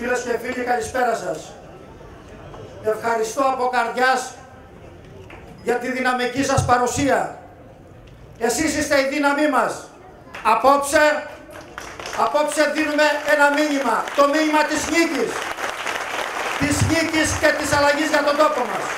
Φίλες και φίλοι, καλησπέρα σας. Ευχαριστώ από καρδιάς για τη δυναμική σας παρουσία. Εσείς είστε η δύναμή μας. Απόψε δίνουμε ένα μήνυμα, το μήνυμα της νίκης. Της νίκης και της αλλαγής για τον τόπο μας.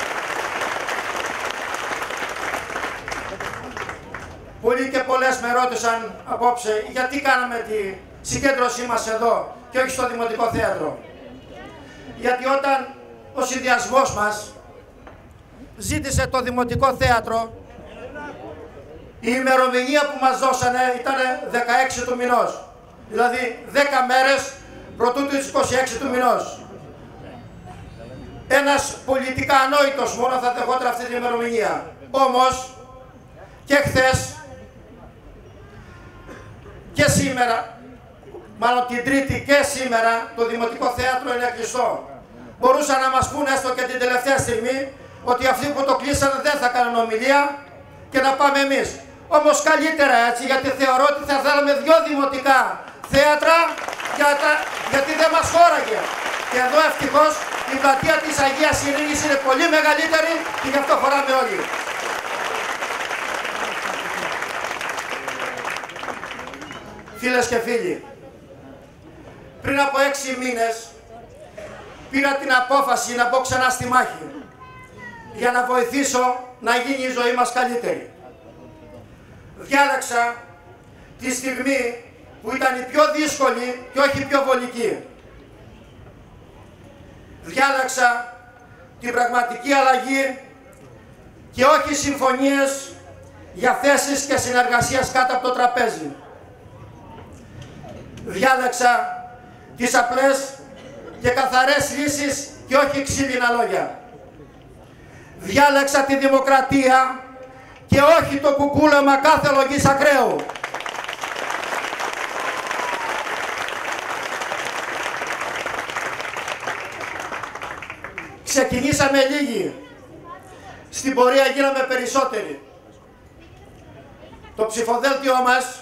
Πολλοί και πολλές με ρώτησαν απόψε γιατί κάναμε τη συγκέντρωσή μας εδώ και όχι στο Δημοτικό Θέατρο. Γιατί όταν ο συνδυασμός μας ζήτησε το Δημοτικό Θέατρο, η ημερομηνία που μας δώσανε ήταν 16 του μηνός. Δηλαδή 10 μέρες προτού τις 26 του μηνός. Ένας πολιτικά ανόητος μόνο θα δεχόταν αυτή την ημερομηνία. Όμως και χθες και σήμερα, μάλλον την Τρίτη και σήμερα, το Δημοτικό Θέατρο είναι κλειστό. Μπορούσαν να μας πούνε έστω και την τελευταία στιγμή ότι αυτοί που το κλείσανε δεν θα κάνουν ομιλία και να πάμε εμείς. Όμως καλύτερα έτσι, γιατί θεωρώ ότι θα θέλαμε 2 δημοτικά θέατρα γιατί δεν μας χώραγε. Και εδώ ευτυχώς η πλατεία της Αγίας Ειρήνης είναι πολύ μεγαλύτερη και γι' αυτό χωράμε όλοι. Φίλες και φίλοι, πριν από 6 μήνες πήρα την απόφαση να μπω ξανά στη μάχη για να βοηθήσω να γίνει η ζωή μας καλύτερη. Διάλεξα τη στιγμή που ήταν η πιο δύσκολη και όχι πιο βολική. Διάλεξα την πραγματική αλλαγή και όχι συμφωνίες για θέσεις και συνεργασίες κάτω από το τραπέζι. Διάλεξα τις απλές και καθαρές λύσεις και όχι ξύλινα λόγια. Διάλεξα τη δημοκρατία και όχι το κουκούλωμα κάθε λογής ακραίου. Ξεκινήσαμε λίγοι. Στην πορεία γίναμε περισσότεροι. Το ψηφοδέλτιό μας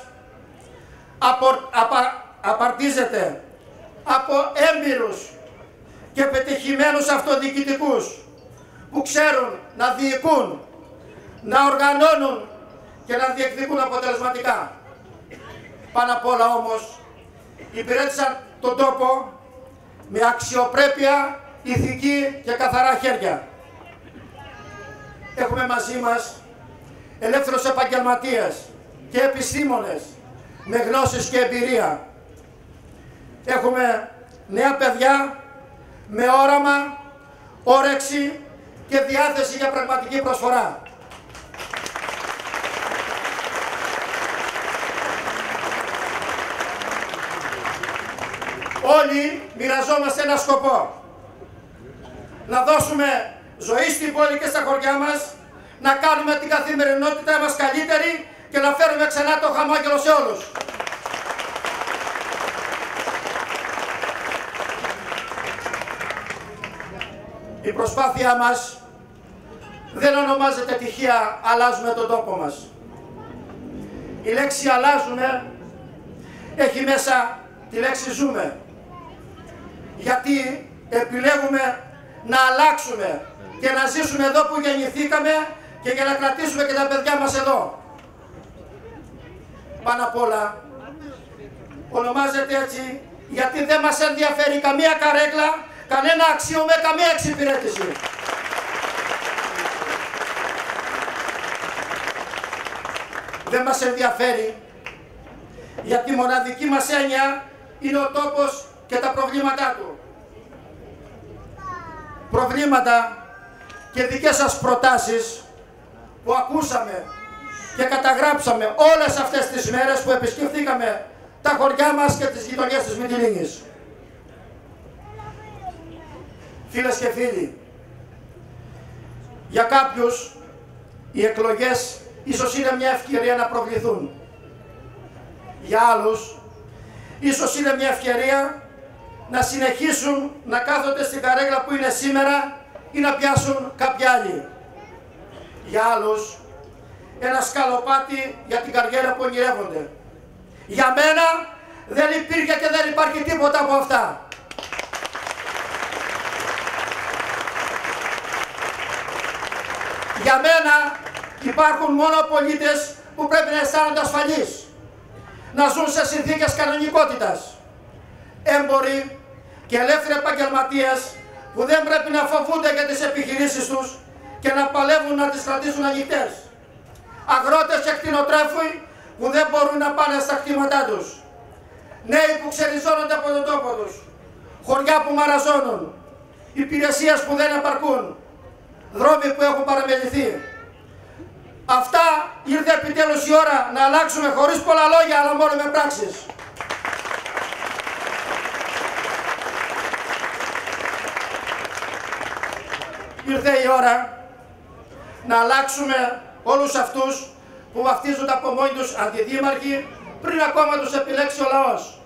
απαρτίζεται από έμπειρους και πετυχημένους αυτοδιοικητικούς που ξέρουν να διοικούν, να οργανώνουν και να διεκδικούν αποτελεσματικά. Πάνω απ' όλα όμως υπηρέτησαν τον τόπο με αξιοπρέπεια, ηθική και καθαρά χέρια. Έχουμε μαζί μας ελεύθερους επαγγελματίες και επιστήμονες με γνώσεις και εμπειρία. Έχουμε νέα παιδιά με όραμα, όρεξη και διάθεση για πραγματική προσφορά. Όλοι μοιραζόμαστε ένα σκοπό. Να δώσουμε ζωή στην πόλη και στα χωριά μας, να κάνουμε την καθημερινότητά μας καλύτερη και να φέρουμε ξανά το χαμόγελο σε όλους. Η προσπάθειά μας δεν ονομάζεται τυχαία «αλλάζουμε τον τόπο μας». Η λέξη «αλλάζουμε» έχει μέσα τη λέξη «ζούμε». Γιατί επιλέγουμε να αλλάξουμε και να ζήσουμε εδώ που γεννηθήκαμε και για να κρατήσουμε και τα παιδιά μας εδώ. Πάνω απ' όλα ονομάζεται έτσι γιατί δεν μας ενδιαφέρει καμία καρέκλα, κανένα αξίωμα, καμία εξυπηρέτηση. Δεν μας ενδιαφέρει γιατί η μοναδική μας έννοια είναι ο τόπος και τα προβλήματά του. Προβλήματα και δικές σας προτάσεις που ακούσαμε και καταγράψαμε όλες αυτές τις μέρες που επισκεφθήκαμε τα χωριά μας και τις γειτονιές της Μυτιλήνης. Φίλες και φίλοι, για κάποιους οι εκλογές ίσως είναι μια ευκαιρία να προβληθούν. Για άλλους ίσως είναι μια ευκαιρία να συνεχίσουν να κάθονται στην καρέκλα που είναι σήμερα ή να πιάσουν κάποιοι άλλοι. Για άλλους ένα σκαλοπάτι για την καριέρα που ονειρεύονται. Για μένα δεν υπήρχε και δεν υπάρχει τίποτα από αυτά. Για μένα υπάρχουν μόνο πολίτες που πρέπει να αισθάνονται ασφαλείς, να ζουν σε συνθήκες κανονικότητας. Έμποροι και ελεύθεροι επαγγελματίες που δεν πρέπει να φοβούνται για τις επιχειρήσεις τους και να παλεύουν να τις κρατήσουν ανοιχτές. Αγρότες και κτηνοτρόφοι που δεν μπορούν να πάνε στα κτήματά τους. Νέοι που ξεριζώνονται από τον τόπο τους. Χωριά που μαραζώνουν. Υπηρεσίες που δεν επαρκούν. Δρόμοι που έχουν παραμεληθεί. Αυτά ήρθε επιτέλους η ώρα να αλλάξουμε χωρίς πολλά λόγια, αλλά μόνο με πράξεις. Ήρθε η ώρα να αλλάξουμε όλους αυτούς που βαφτίζονται από μόνοι τους αντιδήμαρχοι πριν ακόμα τους επιλέξει ο λαός.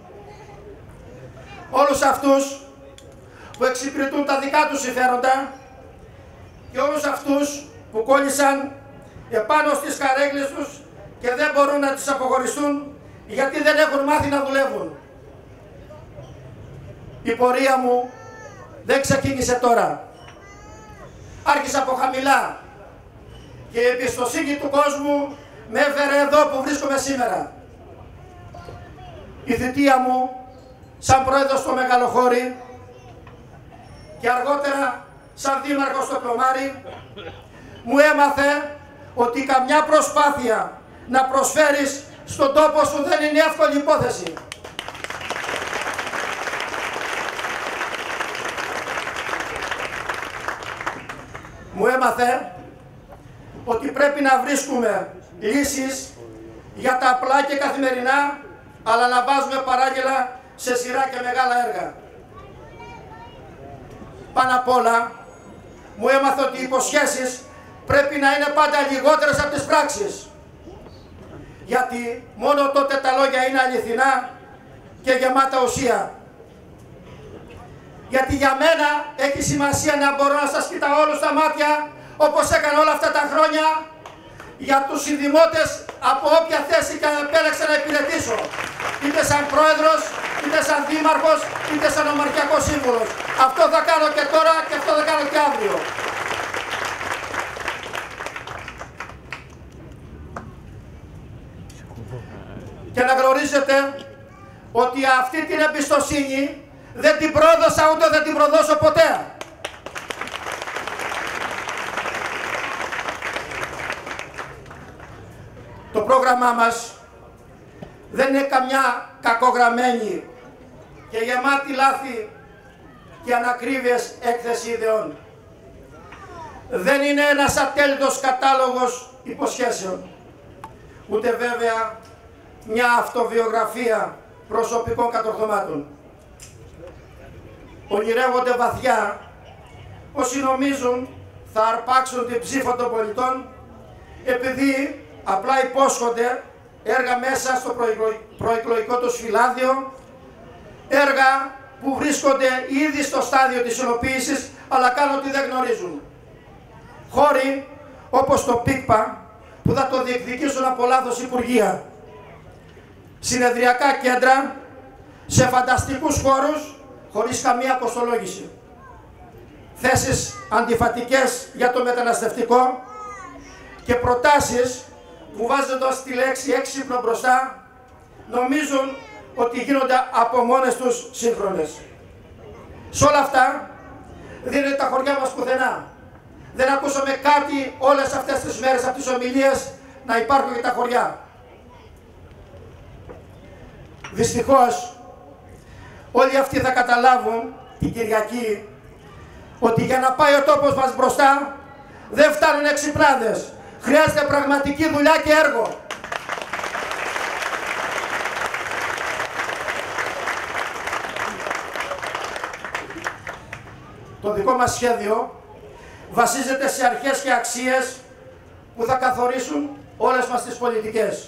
Όλους αυτούς που εξυπηρετούν τα δικά τους συμφέροντα και όλους αυτούς που κόλλησαν επάνω στις καρέγλες τους και δεν μπορούν να τις αποχωριστούν γιατί δεν έχουν μάθει να δουλεύουν. Η πορεία μου δεν ξεκίνησε τώρα. Άρχισα από χαμηλά και η εμπιστοσύνη του κόσμου με έφερε εδώ που βρίσκομαι σήμερα. Η θητεία μου σαν πρόεδρος στο Μεγαλοχώρι και αργότερα σαν δήμαρχος στο Πλωμάρι μου έμαθε ότι καμιά προσπάθεια να προσφέρεις στον τόπο σου δεν είναι εύκολη υπόθεση. Μου έμαθε ότι πρέπει να βρίσκουμε λύσεις για τα απλά και καθημερινά, αλλά να βάζουμε παράγγελα σε σειρά και μεγάλα έργα. Πάνω απ' όλα, μου έμαθε ότι οι υποσχέσεις πρέπει να είναι πάντα λιγότερες από τις πράξεις. Γιατί μόνο τότε τα λόγια είναι αληθινά και γεμάτα ουσία. Γιατί για μένα έχει σημασία να μπορώ να σας κοιτάω όλους στα μάτια, όπως έκανα όλα αυτά τα χρόνια, για τους συνδημότες από όποια θέση και επέλεξα να υπηρετήσω. Είτε σαν πρόεδρος, είτε σαν δήμαρχος, είτε σαν ομαρχιακός σύμβουλος. Αυτό θα κάνω και τώρα και αυτό θα κάνω και αύριο. Και να γνωρίζετε ότι αυτή την εμπιστοσύνη δεν την πρόδωσα ούτε δεν την προδώσω ποτέ. Το πρόγραμμά μας δεν είναι καμιά κακογραμμένη και γεμάτη λάθη και ανακρίβειες έκθεση ιδεών. Δεν είναι ένας ατέλειτος κατάλογος υποσχέσεων, ούτε βέβαια μια αυτοβιογραφία προσωπικών κατορθωμάτων. Ονειρεύονται βαθιά όσοι νομίζουν θα αρπάξουν την ψήφο των πολιτών επειδή απλά υπόσχονται έργα μέσα στο προεκλογικό τους φυλάδιο, έργα που βρίσκονται ήδη στο στάδιο της υλοποίησης αλλά κάνουν ότι δεν γνωρίζουν. Χώροι όπως το ΠΙΚΠΑ που θα το διεκδικήσουν από λάθος υπουργεία, συνεδριακά κέντρα σε φανταστικούς χώρους χωρίς καμία κοστολόγηση, θέσεις αντιφατικές για το μεταναστευτικό και προτάσεις που βάζοντας τη λέξη έξυπνο μπροστά νομίζουν ότι γίνονται από μόνες τους σύγχρονες. Σε όλα αυτά δεν είναι τα χωριά μας πουθενά. Δεν ακούσαμε κάτι όλες αυτές τις μέρες από τις ομιλίες να υπάρχουν και τα χωριά. Δυστυχώς όλοι αυτοί θα καταλάβουν την Κυριακή ότι για να πάει ο τόπος μας μπροστά δεν φτάνουν εξυπνάδες. Χρειάζεται πραγματική δουλειά και έργο. Το δικό μας σχέδιο βασίζεται σε αρχές και αξίες που θα καθορίσουν όλες μας τις πολιτικές.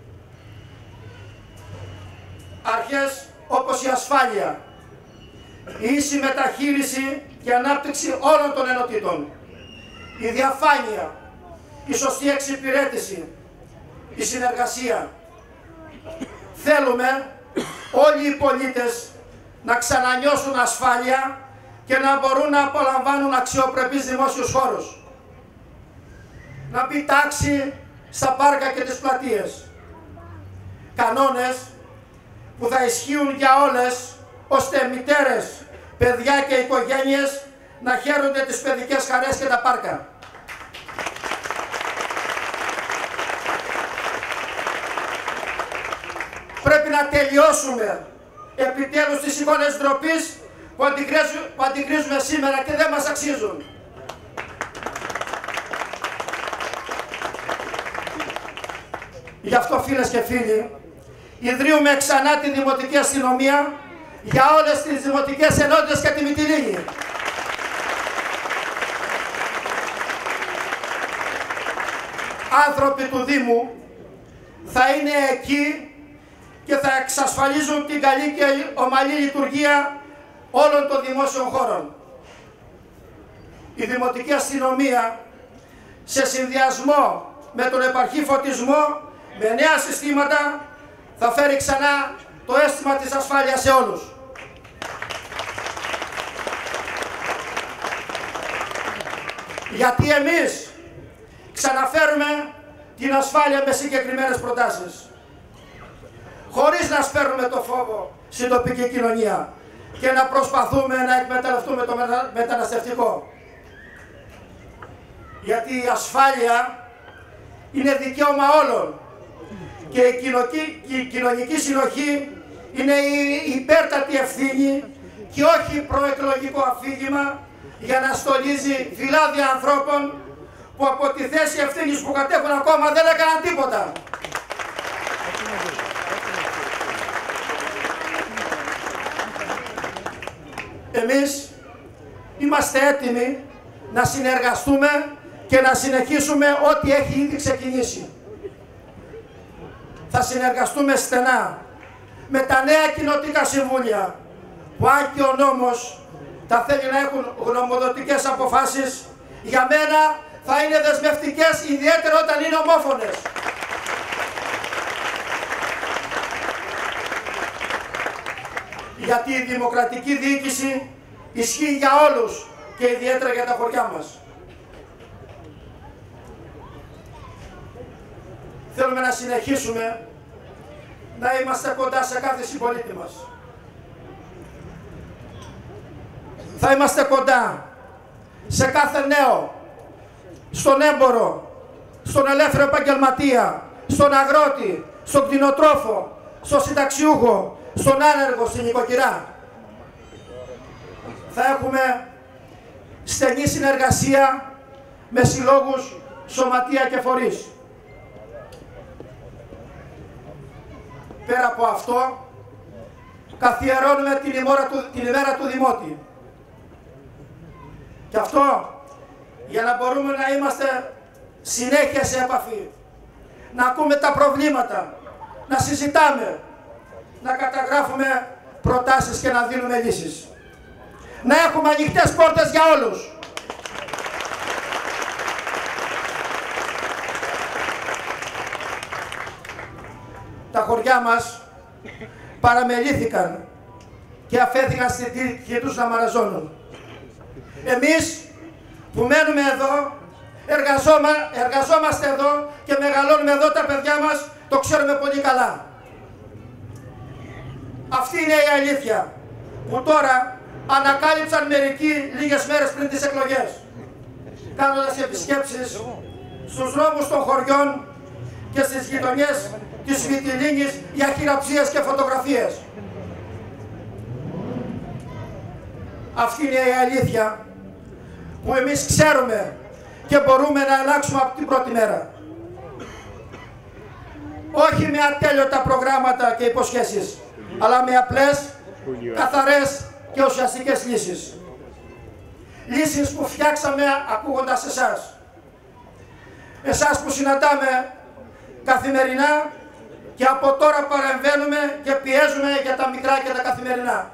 Αρχές όπως η ασφάλεια, η ίση μεταχείριση και ανάπτυξη όλων των ενωτήτων, η διαφάνεια, η σωστή εξυπηρέτηση, η συνεργασία. Θέλουμε όλοι οι πολίτες να ξανανιώσουν ασφάλεια και να μπορούν να απολαμβάνουν αξιοπρεπείς δημόσιους χώρους. να μπει τάξη στα πάρκα και τις πλατείες. Κανόνες που θα ισχύουν για όλες, ώστε μητέρες, παιδιά και οικογένειες να χαίρονται τις παιδικές χαρές και τα πάρκα. Πρέπει να τελειώσουμε επιτέλους τις εικόνες ντροπής που αντικρίζουμε σήμερα και δεν μας αξίζουν. Γι' αυτό, φίλες και φίλοι, ιδρύουμε ξανά τη Δημοτική Αστυνομία για όλες τις δημοτικές ενότητες και τη Μυτιλήνη. Άνθρωποι του Δήμου θα είναι εκεί και θα εξασφαλίζουν την καλή και ομαλή λειτουργία όλων των δημόσιων χώρων. Η Δημοτική Αστυνομία, σε συνδυασμό με τον επαρχή φωτισμό, με νέα συστήματα, θα φέρει ξανά το αίσθημα της ασφάλειας σε όλους. Γιατί εμείς ξαναφέρουμε την ασφάλεια με συγκεκριμένες προτάσεις, χωρίς να σπέρνουμε το φόβο στην τοπική κοινωνία και να προσπαθούμε να εκμεταλλευτούμε το μεταναστευτικό. Γιατί η ασφάλεια είναι δικαίωμα όλων και η κοινωνική συνοχή είναι η υπέρτατη ευθύνη και όχι προεκλογικό αφήγημα για να στολίζει φυλάδια ανθρώπων που από τη θέση ευθύνης που κατέχουν ακόμα δεν έκαναν τίποτα. Εμείς είμαστε έτοιμοι να συνεργαστούμε και να συνεχίσουμε ό,τι έχει ήδη ξεκινήσει. Θα συνεργαστούμε στενά με τα νέα κοινοτικά συμβούλια που, αν και ο νόμος τα θέλει να έχουν γνωμοδοτικές αποφάσεις, για μένα θα είναι δεσμευτικές, ιδιαίτερα όταν είναι ομόφωνες. Γιατί η δημοκρατική διοίκηση ισχύει για όλους και ιδιαίτερα για τα χωριά μας. Θέλουμε να συνεχίσουμε να είμαστε κοντά σε κάθε συμπολίτη μας. Θα είμαστε κοντά σε κάθε νέο, στον έμπορο, στον ελεύθερο επαγγελματία, στον αγρότη, στον κτηνοτρόφο, στον συνταξιούχο, στον άνεργο, στην νοικοκυρά. Θα έχουμε στενή συνεργασία με συλλόγους, σωματεία και φορείς. Πέρα από αυτό, καθιερώνουμε την ημέρα του Δημότη. Και αυτό για να μπορούμε να είμαστε συνέχεια σε επαφή, να ακούμε τα προβλήματα, να συζητάμε, να καταγράφουμε προτάσεις και να δίνουμε λύσεις. Να έχουμε ανοιχτές πόρτες για όλους. Τα χωριά μας παραμελήθηκαν και αφέθηκαν στην τύχη τους να μαραζώνουν. Εμείς που μένουμε εδώ, εργαζόμαστε εδώ και μεγαλώνουμε εδώ τα παιδιά μας, το ξέρουμε πολύ καλά. Αυτή είναι η αλήθεια που τώρα ανακάλυψαν μερικοί λίγες μέρες πριν τις εκλογές, κάνοντας επισκέψεις στους δρόμους των χωριών και στις γειτονιές της Μυτιλήνης για χειραψίες και φωτογραφίες. Αυτή είναι η αλήθεια που εμείς ξέρουμε και μπορούμε να αλλάξουμε από την πρώτη μέρα. Όχι με ατέλειωτα προγράμματα και υποσχέσεις, αλλά με απλές, καθαρές και ουσιαστικές λύσεις. Λύσεις που φτιάξαμε ακούγοντας εσάς. Εσάς που συναντάμε καθημερινά και από τώρα παρεμβαίνουμε και πιέζουμε για τα μικρά και τα καθημερινά.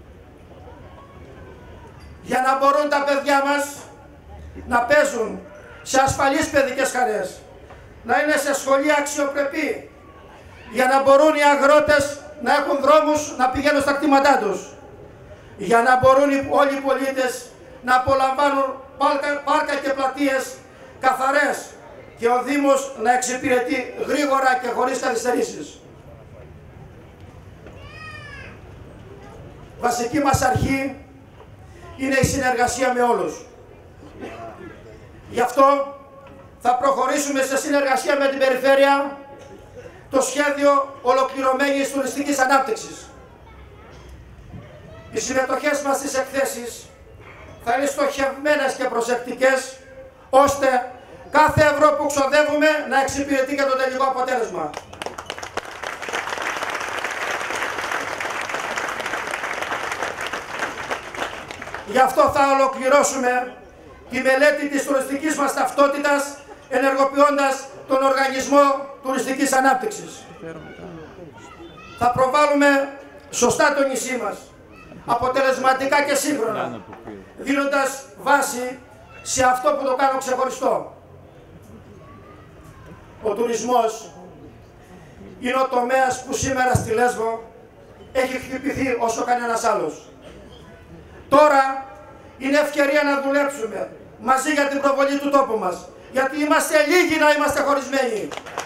Για να μπορούν τα παιδιά μας να παίζουν σε ασφαλείς παιδικές χαρές, να είναι σε σχολεία αξιοπρεπή, για να μπορούν οι αγρότες να έχουν δρόμους να πηγαίνουν στα κτήματά τους, για να μπορούν όλοι οι πολίτες να απολαμβάνουν πάρκα και πλατείες καθαρές, και ο Δήμος να εξυπηρετεί γρήγορα και χωρίς καθυστερήσεις. Βασική μας αρχή είναι η συνεργασία με όλους. Γι' αυτό θα προχωρήσουμε σε συνεργασία με την Περιφέρεια το σχέδιο ολοκληρωμένης τουριστικής ανάπτυξης. Οι συμμετοχές μας στις εκθέσεις θα είναι στοχευμένες και προσεκτικές, ώστε κάθε ευρώ που ξοδεύουμε να εξυπηρετεί και το τελικό αποτέλεσμα. Γι' αυτό θα ολοκληρώσουμε τη μελέτη της τουριστικής μας ταυτότητας, ενεργοποιώντας τον Οργανισμό Τουριστικής Ανάπτυξης. Θα προβάλλουμε σωστά το νησί μας, αποτελεσματικά και σύγχρονα, δίνοντας βάση σε αυτό που το κάνω ξεχωριστό. Ο τουρισμός είναι ο τομέας που σήμερα στη Λέσβο έχει χτυπηθεί όσο κανένας άλλος. Τώρα είναι ευκαιρία να δουλέψουμε μαζί για την προβολή του τόπου μας, γιατί είμαστε λίγοι να είμαστε χωρισμένοι.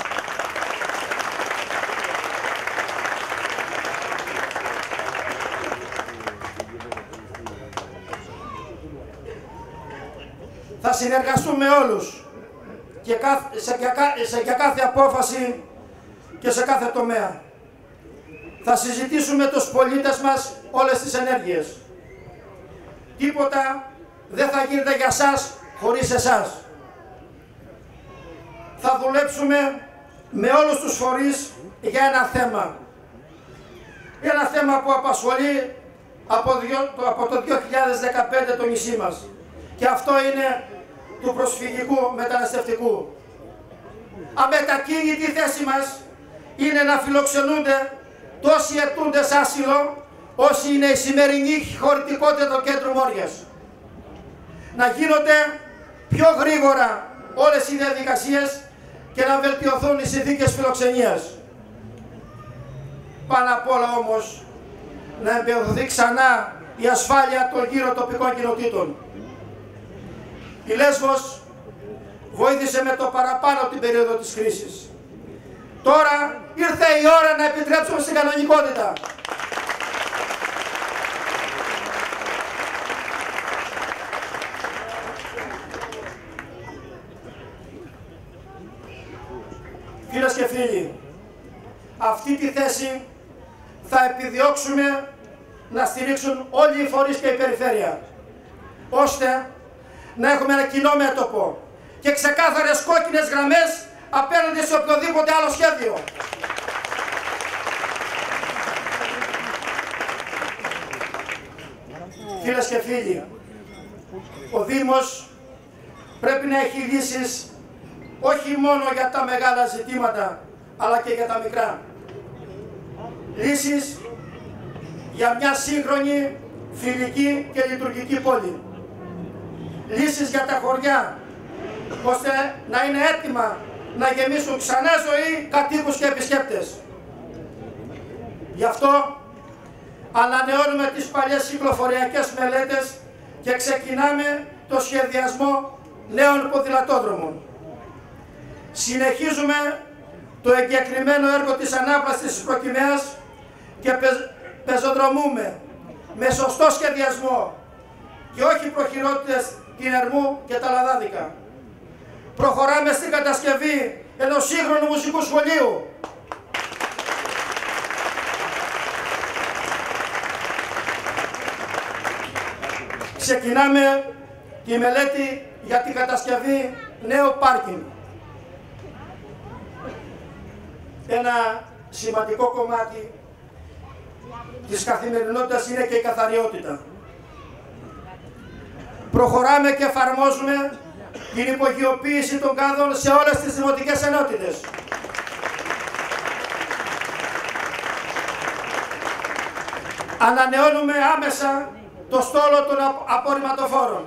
Θα συνεργαστούμε όλους και για κάθε απόφαση και σε κάθε τομέα. Θα συζητήσουμε τους πολίτες μας όλες τις ενέργειες. Τίποτα δεν θα γίνεται για σας χωρίς εσάς. Θα δουλέψουμε με όλους τους φορείς για ένα θέμα. Ένα θέμα που απασχολεί από το 2015 το νησί μας. Και αυτό είναι του προσφυγικού μεταναστευτικού. Αμετακίνητη θέση μας είναι να φιλοξενούνται τόσοι αιτούντες άσυλο όσοι είναι η σημερινή χωρητικότητα του κέντρου Μόριας. Να γίνονται πιο γρήγορα όλες οι διαδικασίες και να βελτιωθούν οι συνθήκες φιλοξενίας. Πάνω απ' όλα όμως να εμπεδοθεί ξανά η ασφάλεια των γύρω τοπικών κοινοτήτων. Η Λέσβος βοήθησε με το παραπάνω την περίοδο της κρίσης. Τώρα ήρθε η ώρα να επιτρέψουμε στην κανονικότητα. Φίλες και φίλοι, αυτή τη θέση θα επιδιώξουμε να στηρίξουν όλοι οι φορείς και η περιφέρεια, ώστε να έχουμε ένα κοινό μέτωπο και ξεκάθαρες κόκκινες γραμμές απέναντι σε οποιοδήποτε άλλο σχέδιο. Φίλες και φίλοι, ο Δήμος πρέπει να έχει λύσεις όχι μόνο για τα μεγάλα ζητήματα, αλλά και για τα μικρά. Λύσεις για μια σύγχρονη, φιλική και λειτουργική πόλη. Λύσεις για τα χωριά, ώστε να είναι έτοιμα να γεμίσουν ξανά ζωή κατοίκους και επισκέπτες. Γι' αυτό ανανεώνουμε τις παλιές κυκλοφοριακές μελέτες και ξεκινάμε το σχεδιασμό νέων ποδηλατόδρομων. Συνεχίζουμε το εγκεκριμένο έργο της ανάπλαστης της Προκυμαίας και πεζοδρομούμε με σωστό σχεδιασμό και όχι προχειρότητες την Ερμού και τα Λαδάδικα. Προχωράμε στην κατασκευή ενός σύγχρονου μουσικού σχολείου. Ξεκινάμε τη μελέτη για την κατασκευή νέου πάρκινγκ. Ένα σημαντικό κομμάτι της καθημερινότητας είναι και η καθαριότητα. Προχωράμε και εφαρμόζουμε την υπογειοποίηση των κάδων σε όλες τις δημοτικές ενότητες. Ανανεώνουμε άμεσα το στόλο των απορριμματοφόρων.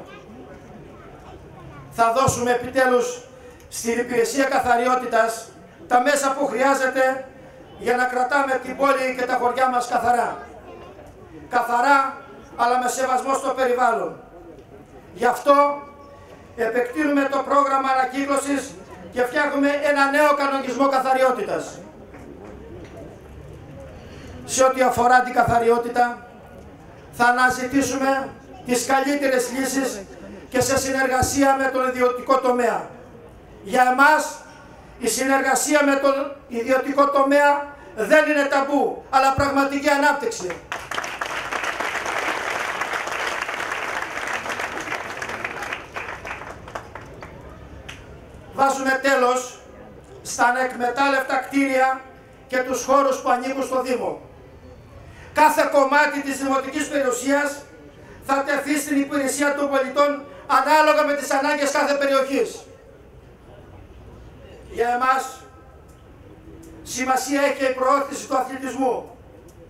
Θα δώσουμε επιτέλους στην υπηρεσία καθαριότητας τα μέσα που χρειάζεται για να κρατάμε την πόλη και τα χωριά μας καθαρά. Καθαρά, αλλά με σεβασμό στο περιβάλλον. Γι' αυτό επεκτείνουμε το πρόγραμμα ανακύκλωσης και φτιάχνουμε ένα νέο κανονισμό καθαριότητας. Σε ό,τι αφορά την καθαριότητα, θα αναζητήσουμε τις καλύτερες λύσεις και σε συνεργασία με τον ιδιωτικό τομέα. Για εμάς, η συνεργασία με τον ιδιωτικό τομέα δεν είναι ταμπού, αλλά πραγματική ανάπτυξη. Βάζουμε τέλος στα ανεκμετάλλευτα κτίρια και τους χώρους που ανήκουν στο Δήμο. Κάθε κομμάτι της δημοτικής περιουσίας θα τεθεί στην υπηρεσία των πολιτών ανάλογα με τις ανάγκες κάθε περιοχής. Για εμάς, σημασία έχει η προώθηση του αθλητισμού.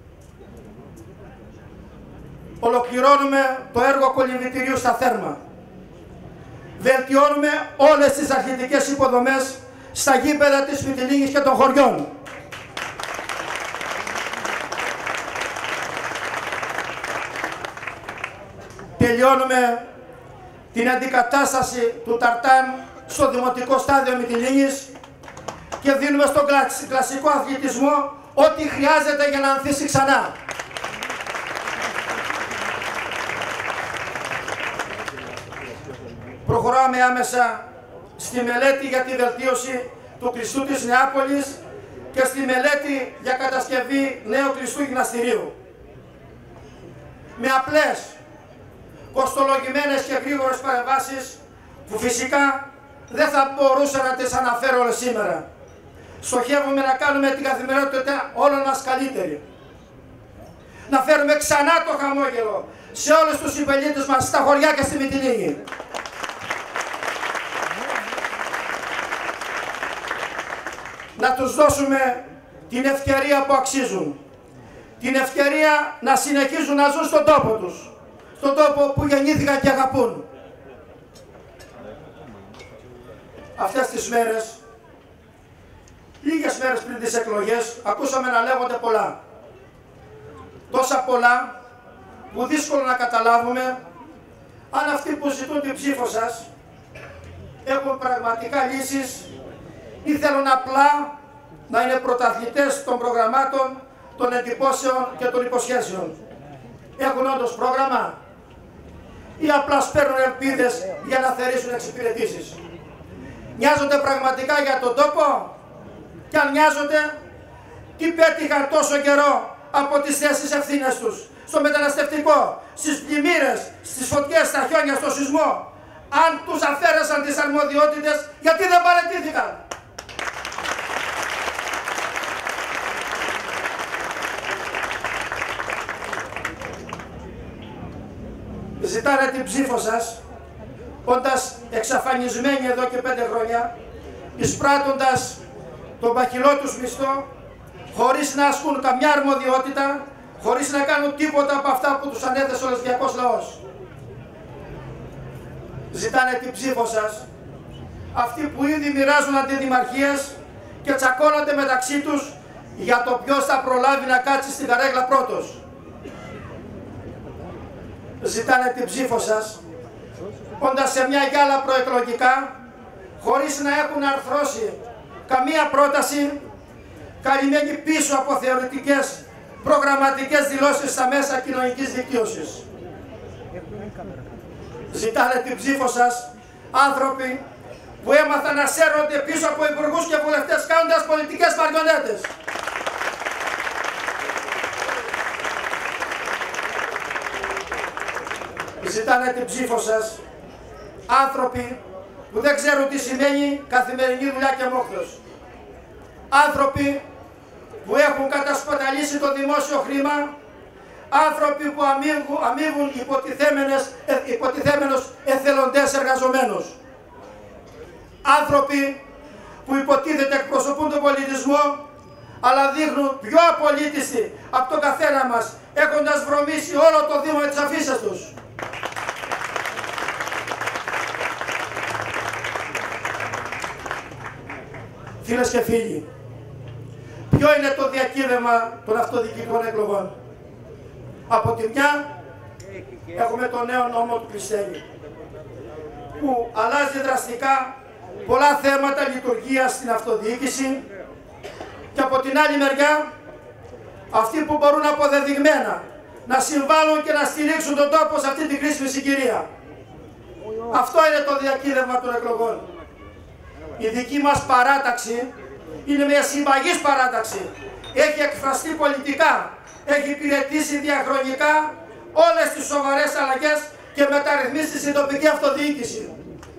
Ολοκληρώνουμε το έργο κολυμβητηρίου στα Θέρμα. Βελτιώνουμε όλες τις αθλητικές υποδομές στα γήπεδα της Μυτιλήνης και των χωριών. Τελειώνουμε την αντικατάσταση του ταρτάν στο Δημοτικό Στάδιο Μυτιλήνης και δίνουμε στον κλασικό αθλητισμό ό,τι χρειάζεται για να ανθίσει ξανά. Προχωράμε άμεσα στη μελέτη για τη βελτίωση του κλειστού της Νεάπολης και στη μελέτη για κατασκευή νέου κλειστού γυμναστηρίου. Με απλές, κοστολογημένες και γρήγορες παρεμβάσεις που φυσικά δεν θα μπορούσα να τις αναφέρω όλες σήμερα. Στοχεύουμε να κάνουμε την καθημερινότητα όλων μας καλύτερη. Να φέρουμε ξανά το χαμόγελο σε όλους τους συμπελίτες μας στα χωριά και στη Μυτιλήνη. Να τους δώσουμε την ευκαιρία που αξίζουν. Την ευκαιρία να συνεχίζουν να ζουν στον τόπο τους. Στον τόπο που γεννήθηκαν και αγαπούν. Αυτές τις μέρες, λίγες μέρες πριν τις εκλογές, ακούσαμε να λέγονται πολλά. Τόσα πολλά που δύσκολο να καταλάβουμε αν αυτοί που ζητούν την ψήφο σας έχουν πραγματικά λύσεις ή θέλουν απλά να είναι πρωταθλητές των προγραμμάτων, των εντυπώσεων και των υποσχέσεων. Έχουν όντως πρόγραμμα ή απλά σπέρνουν ελπίδες για να θερήσουν εξυπηρετήσεις. Νοιάζονται πραγματικά για τον τόπο και αν νοιάζονται, τι πέτυχαν τόσο καιρό από τις θέσεις ευθύνες τους, στο μεταναστευτικό, στις πλημμύρες, στις φωτιές, στα χιόνια, στο σεισμό. Αν τους αφαίρεσαν τις αρμοδιότητες, γιατί δεν παραιτήθηκαν. Ζητάνε την ψήφο σας, όντας εξαφανισμένοι εδώ και 5 χρόνια, εισπράττοντας τον παχυλό τους μισθό, χωρίς να ασκούν καμιά αρμοδιότητα, χωρίς να κάνουν τίποτα από αυτά που τους ανέθεσε ο λεσβιακός λαός. Ζητάνε την ψήφο σας, αυτοί που ήδη μοιράζουν αντιδημαρχίες και τσακώνονται μεταξύ τους για το ποιος θα προλάβει να κάτσει στην καρέγλα πρώτος. Ζητάνε την ψήφο σας, όντας σε μια γυάλα προεκλογικά, χωρίς να έχουν αρθρώσει καμία πρόταση, καλυμμένη πίσω από θεωρητικές προγραμματικές δηλώσεις στα μέσα κοινωνικής δικτύωσης. Ζητάνε την ψήφο σας, άνθρωποι που έμαθαν να σέρνονται πίσω από υπουργούς και βουλευτές κάνοντας πολιτικές μαριονέτες. Ζητάνε την ψήφο σας, άνθρωποι που δεν ξέρουν τι σημαίνει καθημερινή δουλειά και μόχθος. Άνθρωποι που έχουν κατασπαταλήσει το δημόσιο χρήμα, άνθρωποι που αμείβουν υποτιθέμενους εθελοντές εργαζομένους. Άνθρωποι που υποτίθεται εκπροσωπούν τον πολιτισμό, αλλά δείχνουν πιο απολύτιστοι από τον καθένα μας, έχοντας βρωμίσει όλο το Δήμο με τις αφίσες τους. Φίλες και φίλοι, ποιο είναι το διακύβευμα των αυτοδιοικητικών εκλογών? Από τη μια έχουμε το νέο νόμο του Κλειστέλη, που αλλάζει δραστικά πολλά θέματα λειτουργίας στην αυτοδιοίκηση και από την άλλη μεριά αυτοί που μπορούν αποδεδειγμένα να συμβάλλουν και να στηρίξουν τον τόπο σε αυτή την κρίσιμη συγκυρία. Αυτό είναι το διακύβευμα των εκλογών. Η δική μας παράταξη είναι μια συμπαγής παράταξη. Έχει εκφραστεί πολιτικά, έχει υπηρετήσει διαχρονικά όλες τις σοβαρές αλλαγές και μεταρρυθμίσεις στην τοπική αυτοδιοίκηση.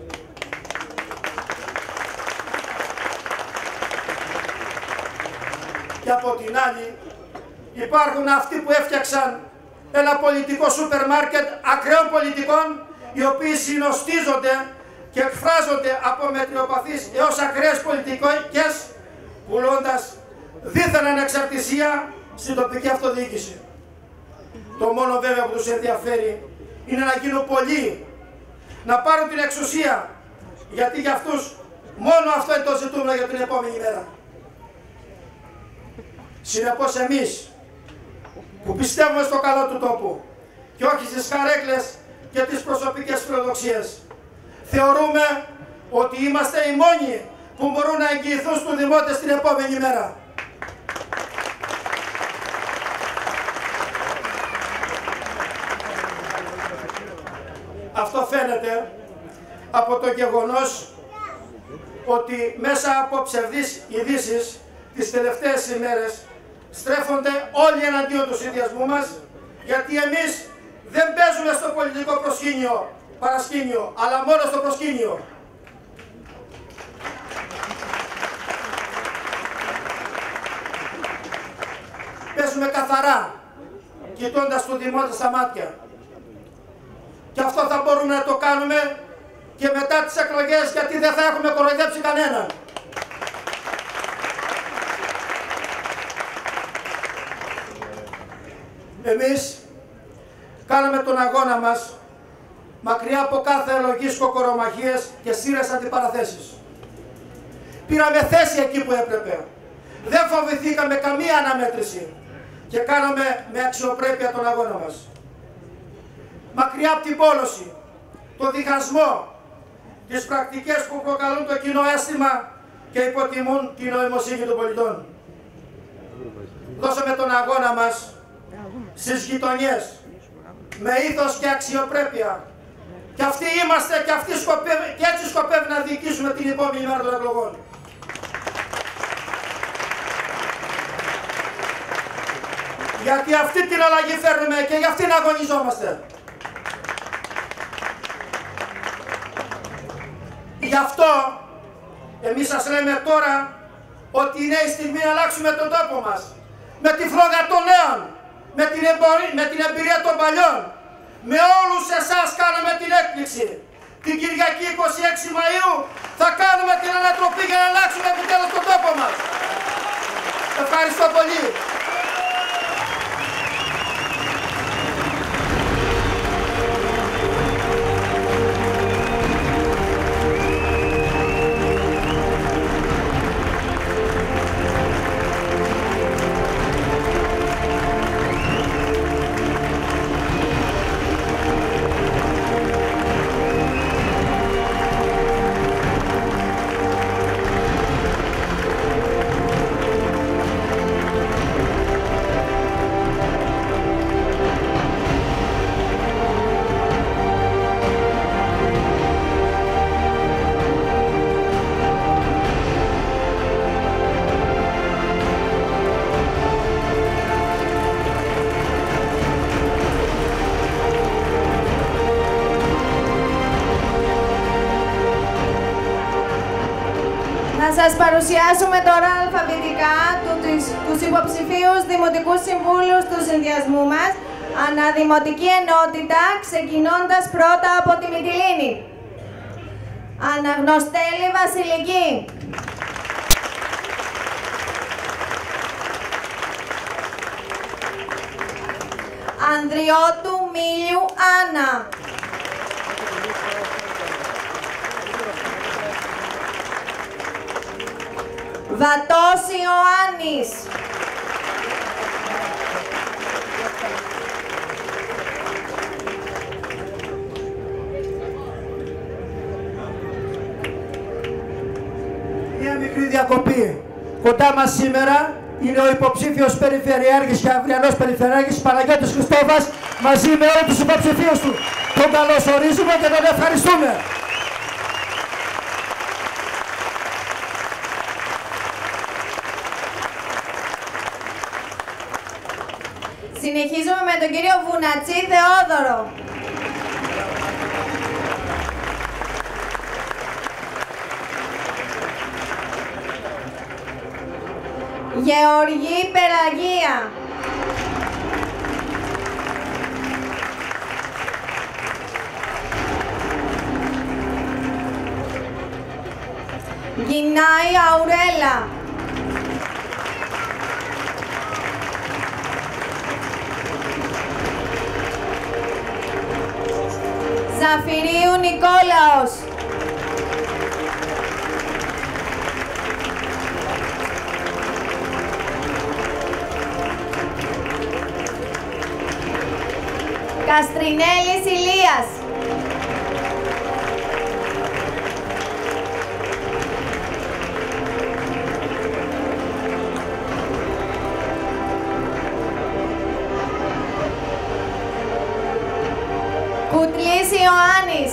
Και από την άλλη υπάρχουν αυτοί που έφτιαξαν ένα πολιτικό σούπερ μάρκετ ακραίων πολιτικών, οι οποίοι συνοστίζονται και εκφράζονται από μετριοπαθείς έως ακραίες πολιτικές, πουλώντας δίθεν ανεξαρτησία στην τοπική αυτοδιοίκηση. Το μόνο βέβαια που τους ενδιαφέρει είναι να γίνουν πολλοί, να πάρουν την εξουσία, γιατί για αυτούς μόνο αυτό είναι το ζητούμενο για την επόμενη μέρα. Συνεπώς εμείς που πιστεύουμε στο καλό του τόπου και όχι στις καρέκλες και τις προσωπικές φιλοδοξίες, θεωρούμε ότι είμαστε οι μόνοι που μπορούν να εγγυηθούν στους δημότες την επόμενη μέρα. Αυτό φαίνεται από το γεγονός ότι μέσα από ψευδείς ειδήσεις τις τελευταίες ημέρες στρέφονται όλοι εναντίον του συνδυασμού μας, γιατί εμείς δεν παίζουμε στο πολιτικό παρασκήνιο, αλλά μόνο στο προσκήνιο. Παίζουμε καθαρά, κοιτώντας τον δημότη στα μάτια. Και αυτό θα μπορούμε να το κάνουμε και μετά τις εκλογές, γιατί δεν θα έχουμε κοροϊδέψει κανέναν. Εμείς κάναμε τον αγώνα μας μακριά από κάθε λογής κοκορομαχίες και σύρες αντιπαραθέσεις. Πήραμε θέση εκεί που έπρεπε. Δεν φοβηθήκαμε καμία αναμέτρηση και κάναμε με αξιοπρέπεια τον αγώνα μας. Μακριά από την πόλωση, το διχασμό, τις πρακτικές που προκαλούν το κοινό αίσθημα και υποτιμούν την νοημοσύνη των πολιτών. Δώσαμε τον αγώνα μας στις γειτονιές, με ήθος και αξιοπρέπεια. Και αυτοί είμαστε και έτσι σκοπεύει να διοικήσουμε την επόμενη μέρα των εκλογών. Γιατί αυτή την αλλαγή φέρνουμε και για αυτήν αγωνιζόμαστε. Γι' αυτό εμείς σας λέμε τώρα ότι είναι η στιγμή να αλλάξουμε τον τόπο μας. Με τη φλόγα των νέων, με την εμπειρία των παλιών. Με όλους εσάς κάνουμε την έκπληξη. Την Κυριακή 26 Μαΐου θα κάνουμε την ανατροπή για να αλλάξουμε επιτέλους τον τόπο μας. Ευχαριστώ πολύ. Να σας παρουσιάσουμε τώρα αλφαβητικά τους υποψηφίους δημοτικούς συμβούλους του συνδυασμού μας, αναδημοτική ενότητα, ξεκινώντας πρώτα από τη Μυτιλήνη. Αναγνωστέλη Βασιλική. Ανδριώτου Μίλιου Άννα. Βατός Ιωάννης. διακοπή. Κοντά μας σήμερα είναι ο υποψήφιος περιφερειάρχης και αυριανός περιφερειάρχης Παναγιώτης Χριστόβας μαζί με όλους τους υποψηφίους του. Τον καλωσορίζουμε και τον ευχαριστούμε. Συνεχίζουμε με τον κύριο Βουνατσί Θεόδωρο. Γεωργή Περαγία. Γινάη Αουρέλα. Ζαφυρίου Νικόλαος. Καστρινέλης Ηλίας. Κουτλής Ιωάννης.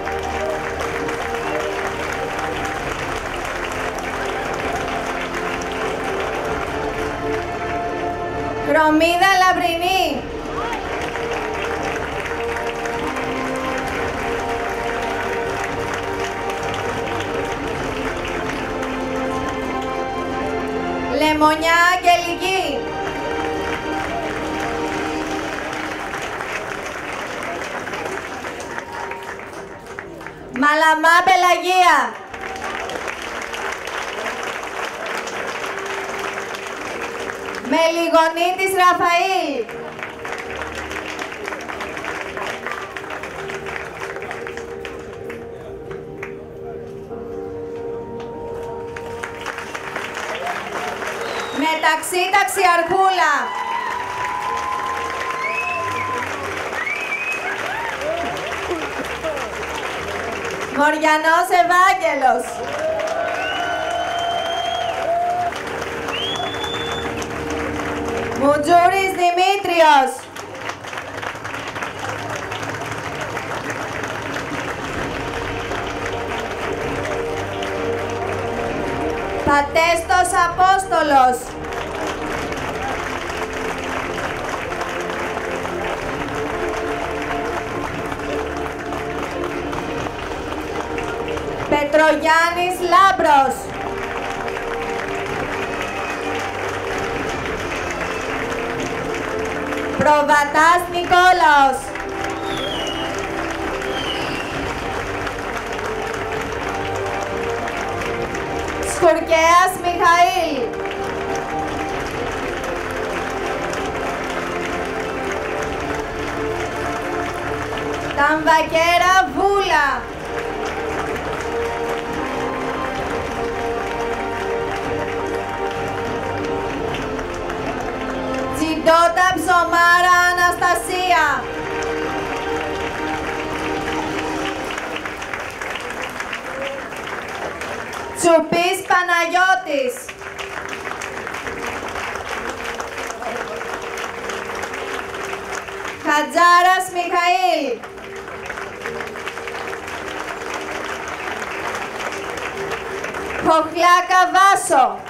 Κρομίδα Λαμπρινή. Λεμονιά Αγγελική. Μαλαμά Πελαγία. Μελιγονίτης Ραφαήλ. Μεταξύ Ταξιαρχούλα. Μοριανός Ευάγγελος. Μουτζούρης Δημήτριος. Πατέστος Απόστολος. Πετρογιάννης Λάμπρος. Προβατάς Νικόλαος. Σκουρκέας Μιχαήλ. Ταμβακέρα Βούλα. Τσιντότα Ψωμάρα Αναστασία. Τσουπής Παναγιώτης. Χατζάρας Μιχαήλ. Χοχλάκα Βάσο.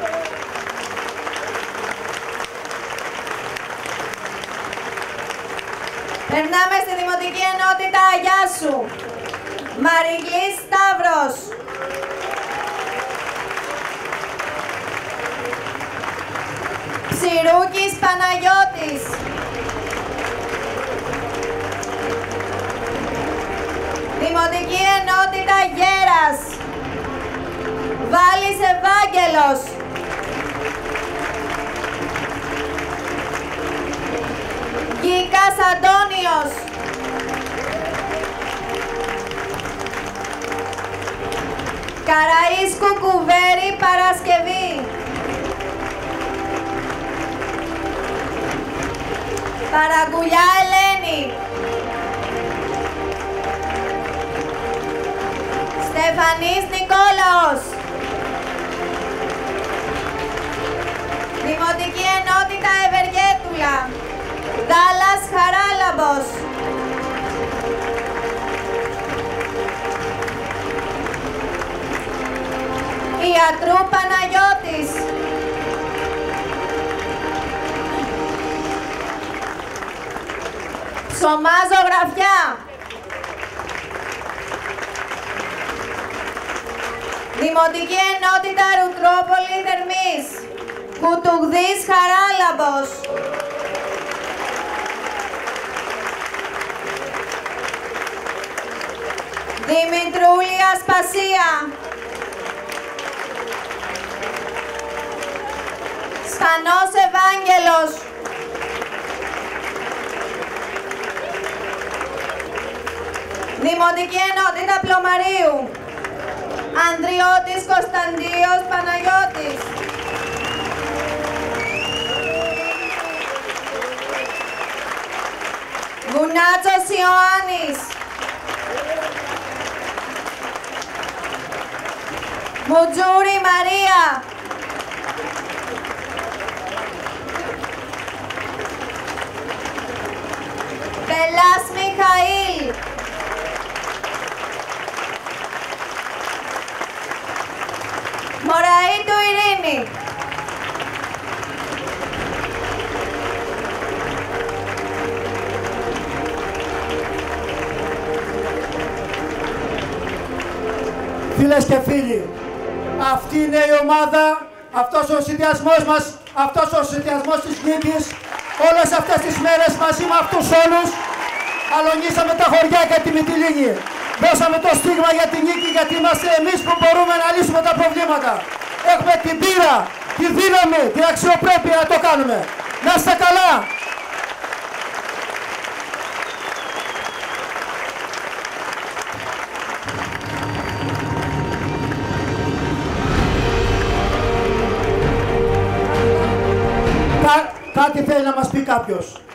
Περνάμε στη Δημοτική Ενότητα Αγιάσου. Μαριγλής Σταύρος. Ψηρούκης Παναγιώτης. Δημοτική Ενότητα Γέρας. Βάλης Ευάγγελος. Γκίκας Αντώνιος. Καραΐσκου Κουβέρη Παρασκευή. Παραγκουλιά Ελένη. Στεφανής Νικόλαος. Δημοτική Ενότητα Ευεργέτουλα, Δάλλας Χαράλαμπος. Ιατρού Παναγιώτης. Ψωμά Ζωγραφιά. Δημοτική Ενότητα Ρουτρόπολη Θερμής, Κουτουγδής Χαράλαμπος. Δημητρούλη Ασπασία. Σπανός Ευάγγελος. Δημοτική Ενότητα Πλωμαρίου, Ανδριώτης Κωνσταντίος Παναγιώτης. Βουνάτσος Ιωάννης. Μουτζούρη Μαρία. Πελάς Μιχαήλ. Μωραΐτου Ειρήνη. Φίλες και φίλοι, αυτή είναι η ομάδα, αυτός ο συνδυασμός μας, αυτός ο συνδυασμός της νίκης. Όλες αυτές τις μέρες μαζί με αυτούς όλους αλωνίσαμε τα χωριά και τη Μυτιλήνη. Δώσαμε το στίγμα για τη νίκη, γιατί είμαστε εμείς που μπορούμε να λύσουμε τα προβλήματα. Έχουμε την πείρα, τη δύναμη, την αξιοπρέπεια να το κάνουμε. Να είστε καλά! Κάτι θέλει να μας πει κάποιος.